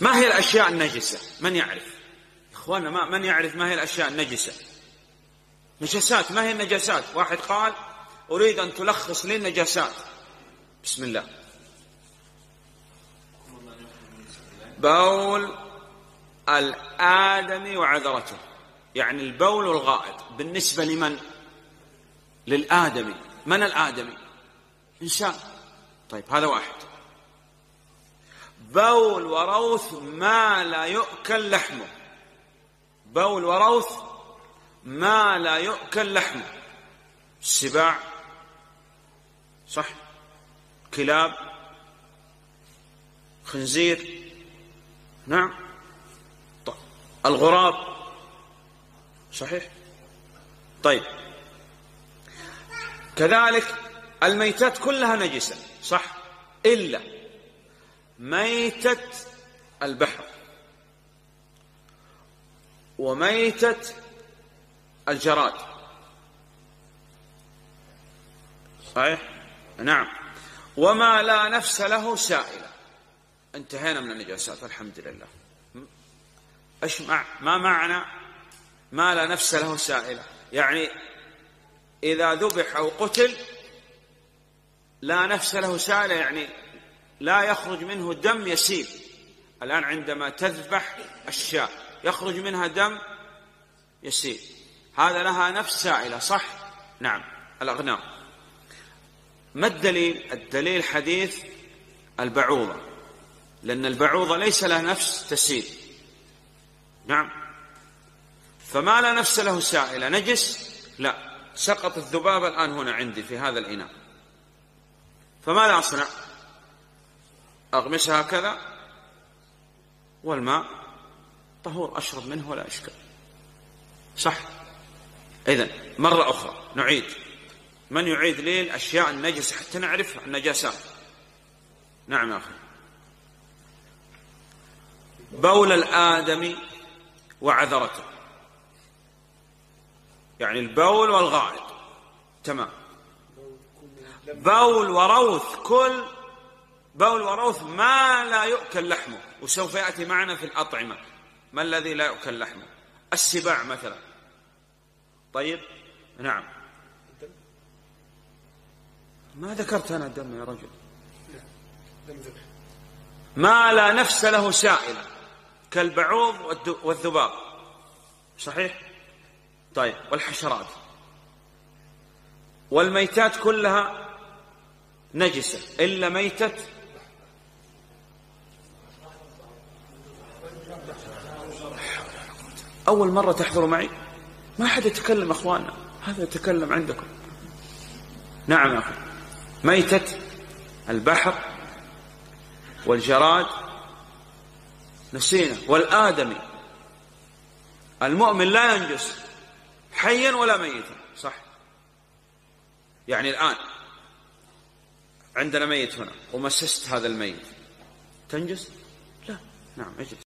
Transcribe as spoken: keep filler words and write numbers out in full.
ما هي الأشياء النجسة؟ من يعرف؟ إخوانا ما من يعرف ما هي الأشياء النجسة؟ نجاسات، ما هي النجاسات؟ واحد قال أريد أن تلخص لي النجاسات. بسم الله. بول الآدمي وعذرته، يعني البول والغائط بالنسبة لمن؟ للآدمي. من الآدمي؟ إنسان. طيب هذا واحد. بول وروث ما لا يؤكل لحمه، بول وروث ما لا يؤكل لحمه، السباع صح، كلاب، خنزير، نعم، طيب. الغراب صحيح. طيب كذلك الميتات كلها نجسة صح، إلا ميتة البحر وميتة الجراد صحيح، نعم، وما لا نفس له سائلة. انتهينا من النجاسات الحمد لله. ايش مع ما معنى ما لا نفس له سائلة؟ يعني إذا ذبح أو قتل لا نفس له سائلة، يعني لا يخرج منه دم يسيل. الآن عندما تذبح الشاة يخرج منها دم يسيل، هذا لها نفس سائلة صح؟ نعم، الأغنام. ما الدليل؟ الدليل حديث البعوضة، لأن البعوضة ليس لها نفس تسيل. نعم، فما لا نفس له سائلة نجس؟ لا. سقط الذبابة الآن هنا عندي في هذا الإناء، فماذا أصنع؟ أغمسها هكذا والماء طهور أشرب منه ولا إشكال صح. إذن مرة أخرى نعيد. من يعيد لي الأشياء النجسة حتى نعرف النجاسات؟ نعم يا أخي. بول الآدمي وعذرته، يعني البول والغائط، تمام. بول وروث، كل بول وروث ما لا يؤكل لحمه، وسوف يأتي معنا في الأطعمة ما الذي لا يؤكل لحمه. السباع مثلا. طيب نعم، ما ذكرت أنا الدم يا رجل. ما لا نفس له سائلة كالبعوض والذباب صحيح. طيب والحشرات والميتات كلها نجسة إلا ميتة أول مرة تحضروا معي، ما حد يتكلم أخواننا، هذا يتكلم عندكم. نعم يا أخي. ميتة البحر والجراد نسينا، والآدمي. المؤمن لا ينجس حيا ولا ميتا صح. يعني الآن عندنا ميت هنا ومسست هذا الميت تنجس؟ لا. نعم اجلس.